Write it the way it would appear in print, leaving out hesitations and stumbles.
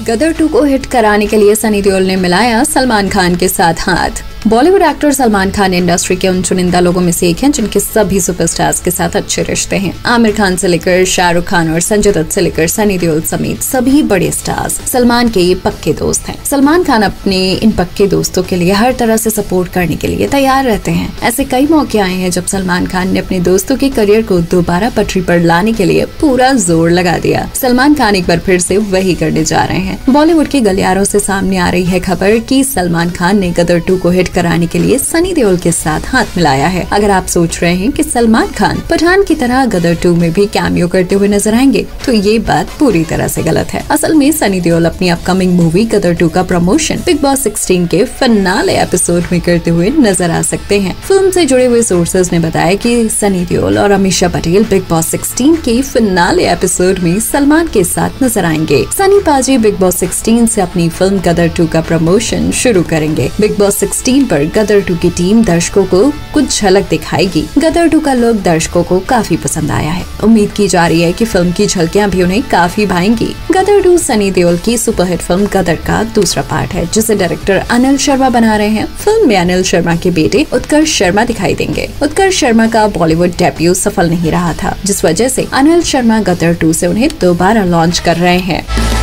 गदर 2 को हिट कराने के लिए सनी देओल ने मिलाया सलमान खान के साथ हाथ। Bollywood actor Salman Khan industry के उन चुनिंदा लोगों में से एक हैं जिनके सभी सुपरस्टार्स के साथ अच्छे रिश्ते हैं। आमिर खान से लेकर शाहरुख खान और संजय दत्त से लेकर सनी देओल समेत सभी बड़े स्टार्स सलमान के ये पक्के दोस्त हैं। सलमान खान अपने इन पक्के दोस्तों के लिए हर तरह से सपोर्ट करने के लिए तैयार रहते हैं। ऐसे कई मौके आए हैं जब सलमान खान ने अपने दोस्तों के करियर को दोबारा पटरी पर लाने के लिए पूरा जोर लगा दिया। सलमान खान एक बार फिर से वही करने जा रहे हैं। बॉलीवुड के गलियारों से सामने आ रही है खबर कि सलमान खान ने गदर 2 को हिट कराने के लिए सनी देओल के साथ हाथ मिलाया है। अगर आप सोच रहे हैं कि सलमान खान पठान की तरह गदर 2 में भी कैमियो करते हुए नजर आएंगे, तो ये बात पूरी तरह से गलत है। असल में सनी देओल अपनी अपकमिंग मूवी गदर 2 का प्रमोशन बिग बॉस 16 के फिनाले एपिसोड में करते हुए नजर आ सकते हैं। फिल्म से जुड़े हुए सोर्सेज ने बताया कि सनी देओल और अमीषा पटेल बिग बॉस 16 के फिनाले एपिसोड में सलमान के साथ नजर आएंगे। सनी पाजी बिग बॉस 16 से अपनी फिल्म गदर 2 का प्रमोशन शुरू करेंगे। बिग बॉस 16 पर गदर 2 की टीम दर्शकों को कुछ झलक दिखाएगी। गदर 2 का लुक दर्शकों को काफी पसंद आया है। उम्मीद की जा रही है कि फिल्म की झलकियां भी उन्हें काफी भाएंगी। गदर 2 सनी देओल की सुपरहिट फिल्म गदर का दूसरा पार्ट है, जिसे डायरेक्टर अनिल शर्मा बना रहे हैं। फिल्म में अनिल शर्मा के बेटे उत्कर्ष शर्मा दिखाई देंगे। उत्कर्ष शर्मा का बॉलीवुड डेब्यू सफल नहीं रहा था, जिस वजह से अनिल शर्मा गदर 2 से उन्हें दोबारा लॉन्च कर रहे हैं।